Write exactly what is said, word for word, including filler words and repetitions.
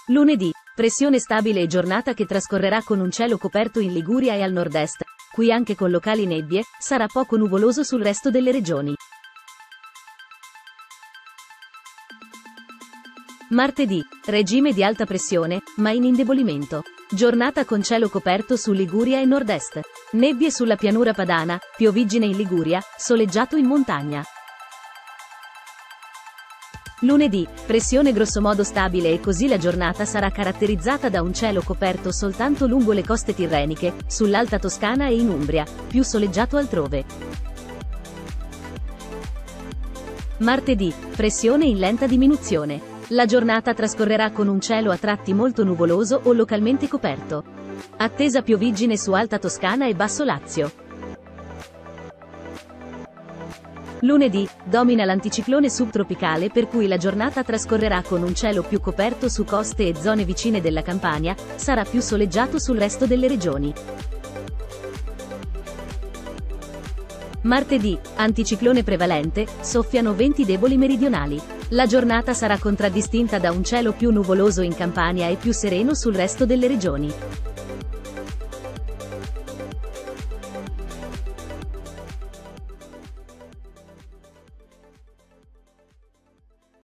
Lunedì, pressione stabile e giornata che trascorrerà con un cielo coperto in Liguria e al nord-est, qui anche con locali nebbie, sarà poco nuvoloso sul resto delle regioni. Martedì, regime di alta pressione, ma in indebolimento. Giornata con cielo coperto su Liguria e nord-est. Nebbie sulla pianura padana, pioviggine in Liguria, soleggiato in montagna. Lunedì, pressione grossomodo stabile e così la giornata sarà caratterizzata da un cielo coperto soltanto lungo le coste tirreniche, sull'Alta Toscana e in Umbria, più soleggiato altrove. Martedì, pressione in lenta diminuzione. La giornata trascorrerà con un cielo a tratti molto nuvoloso o localmente coperto. Attesa pioviggine su Alta Toscana e Basso Lazio. Lunedì, domina l'anticiclone subtropicale per cui la giornata trascorrerà con un cielo più coperto su coste e zone vicine della Campania, sarà più soleggiato sul resto delle regioni. Martedì, anticiclone prevalente, soffiano venti deboli meridionali. La giornata sarà contraddistinta da un cielo più nuvoloso in Campania e più sereno sul resto delle regioni.